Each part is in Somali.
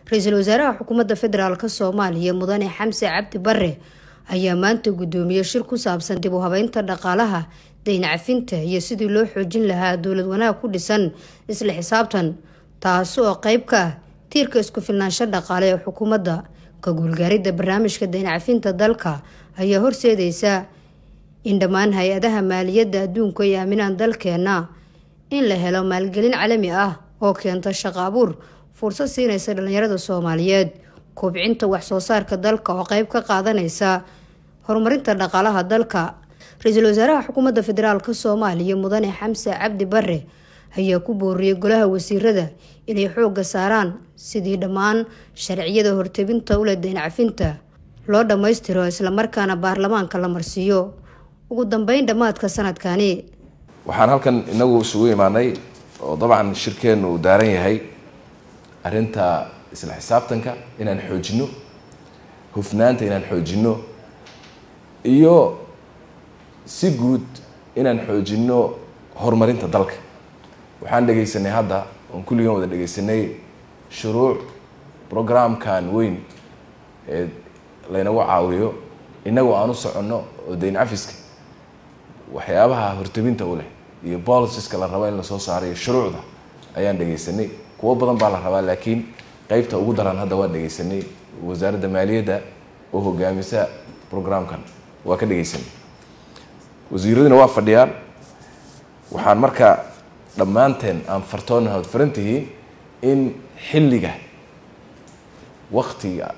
Ra'iisul Wasaaraha Xukuumadda Federaalka Soomaaliya Mudane Xamse Cabdi Barre ayaa maanta gudoomiyay shir ku saabsan dib u habeynta dhaqaalaha, deyn cafinta iyo sidii loo xoojin lahaa dawlad wanaag ku dhisan isla xisaabtan, taas oo qayb ka ah tiirka isku filnaansho dhaqaale ee xukuumadda. Ka guulgaaridda barnaamijka deyn cafinta dalka ayaa horseedaysa in dhammaan hay-adaha maaliyadda adduunka ay aaminaan dalkeena in la helo maalgelin caalami ah oo keenta shaqo abuur, fursad siinaysa dhalinyarada Soomaaliyeed, kobcinta wax soo saarka dalka oo qayb ka qaadanaysa horumarinta dhaqaalaha dalka. Ra'iisul Wasaaraha Xukuumadda Federaalka Soomaaliya Mudane Xamse Cabdi Barre ayaa ku booriyay golaha wasiirada inay xoogga saaraan sidii dhammaan sharciyada hortebinta u leh deyn cafinta loo dhammaystiro isla markaana baarlamaanka la marsiiyo ugu dambeyn dhamaadka sanadkani. waxaan halkan inagu isugu imaanay oo dabcan shirkeenu uu daaran yahay arinta isla xisaabtanka inaan xoojino, hufnaanta inaan xoojino, iyo si guud inaan xoojino horumarinta dalka. waxaan dhageysanay hadda oo kulligan wada dhageysanay shuruuc programkan weyn ee laynagu caawiyo inagu aan u soconno oo deyn cafiska waxyaabaha hortebinta u leh iyo policies la rabo in la soo saaro shuruucda ayaan dhageysanay. kuwa badan baa la rabaa laakiin qaybta ugu daran hadda waan dhageysanay. wasaaradda maaliyadda oo hogaamisa programkan waa ka dhageysanay, wasiiraduna waa fadhiyaan. waxaan marka dhammaanteen aan fartoonahay farantihiin in xilliga waqtiga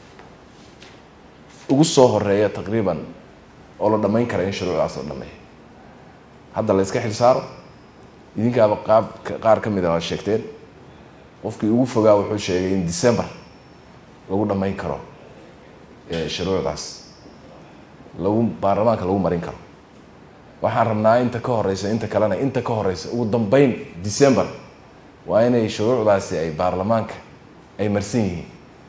ugu soo horeeya taqriiban oo la dhammayn kara in shuruucdaas la dhammeeyo hadda la iska xil saaro. idinkaaba qaar ka mid ah waad sheegteen. qofkii ugu fogaa wuxuu sheegay in December lagu dhammayn karo shuruucdaas baarlamaanka lagu marin karo. waxaan rabnaa inta ka horeysa inta kalena inta ka horeysa ugu dambeyn December waa inay shuruucdaasi ay baarlamaanka ay marsan yihiin.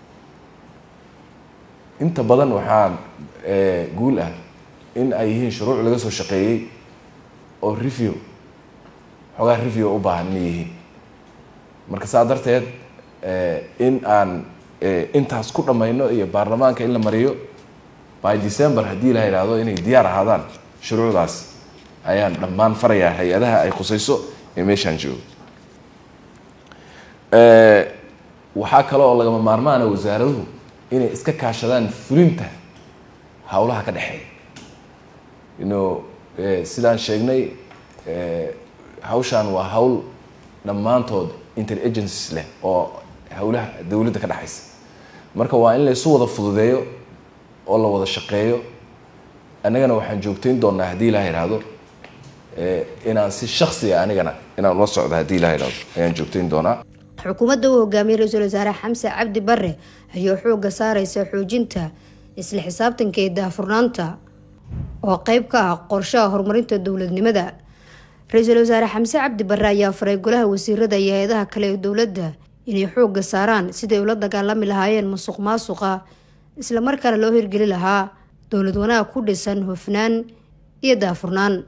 inta badan waxaan guul ah in ay yihiin shuruuc laga soo shaqeeyay oo review u baahan inay yihiin. marka saa darteed in aan intaas ku dhammayno iyo baarlamaanka in la mariyo by December haddii la yiraahdo inay diyaar ahaadaan shuruucdaas ayaan dhammaan farayaa hay-adaha ay khusayso ee meeshaan joogo. waxaa kale oo lagama maarmaana wasaaraduhu inay iska kaashadaan fulinta howlaha ka dhexeeya. sidaan sheegnay hawshaan waa hawl dhammaantood interagencies leh oo howlaha dawladda ka dhexaysa. marka waa in la isu wada fududeeyo oo la wada shaqeeyo. annagana waxaan joogtayn doonaa haddii la yiraahdo inaan si shakhsi ah anigana inaan la socdo haddii la yiraahdo ayaan joogtayn doonaa. xukuumadda uu hogaamiyay Ra'iisul Wasaare Xamse Cabdi Barre ayaa xoogga saaraysa xoojinta isla xisaabtanka iyo daahfurnaanta oo qayb ka ah qorshaha horumarinta dawladnimada. Ra'iisul Wasaare Xamse Cabdi Barre ayaa faray golaha wasiirada iyo hay'adaha kale ee dawladda inay xoogga saaraan sidii ula dagaalami lahaayeen musuqmaasuqa isla markaana loo hirgelin lahaa dawlad wanaag ku dhisan hufnaan iyo daahfurnaan.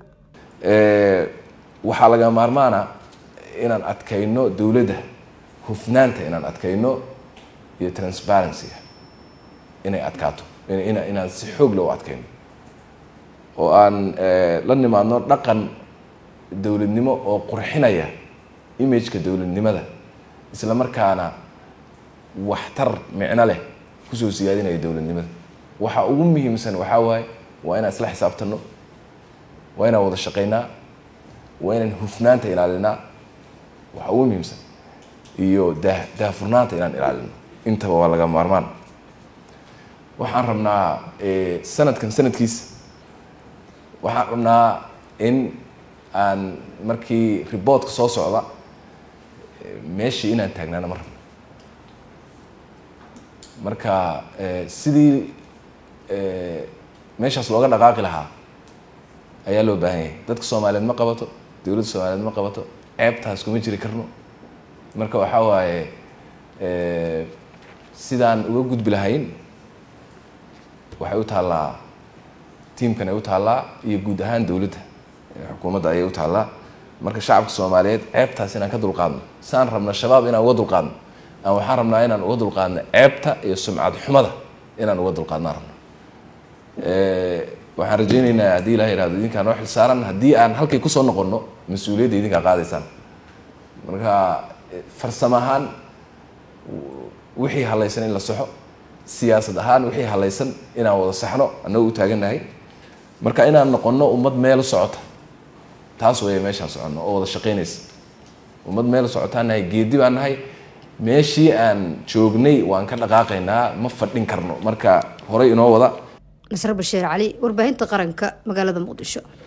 waxaa laga maarmaana inaan adkayno dawladda hufnaanta, inaan adkayno iyo transparency inay adkaato, inaan si xoog leh u adkayno oo aan la nimaadno dhaqan dawladnimo oo qurxinaya image-ka dawladnimada isla markaana waxtar micno leh kusoo siyaadinaya dawladnimada. waxa ugu muhiimsan waxaa waaye waa inaan isla xisaabtano, waa inaan wada shaqeynaa, waa inaan hufnaanta ilaalinaa waxa ugu muhiimsan, iyo daahfurnaanta inaan ilaalino. intaba waa laga maarmaan. waxaan rabnaa sanadkan sanadkiisa waxaan rabnaa in aan markii reportka soo socda meeshii inaan taagnaana ma rabno. marka sidii meeshaas looga dhaqaaqi lahaa ayaa loo baahan yahay. dadka Soomaaliyeed ma qabato, dawladda Soomaaliyeed ma qabato, ceebtaas kuma jiri karno. marka waxaa waaye sidaan uga gudbi lahayn waxay u taallaa tiimkan ay u taallaa iyo guud ahaan dawladda xukuumadda ayay u taallaa. marka shacabka Soomaaliyeed ceebtaas inaan ka dulqaadno, saan rabna shabaab inaan uga dulqaadno waxaan rabnaa inaan uga dulqaadno ceebta iyo sumcad xumada inaan uga dulqaadno rabno waxaan rajaynaynaa haddii ilaahay yiraahdo idinkaa noo xil saaran haddii aan halkay kusoo noqonno mas-uuliyadda idinkaa qaadaysaan marka farsamo ahaan wixii halaysan in la saxo siyaasad ahaan wixii halaysan inaan wada saxno annagu u taagannahay marka inaan noqonno ummad meel socota taas weeye meeshaan soconno oo wada shaqaynaysa ummad meel socotaan nahay geedi baan nahay meeshii aan joognay waan ka dhaqaaqaynaa ma fadhin karno marka horey inoo wada Nasr Bashiir Cali warbaahinta qaranka magaalada Muqdisho.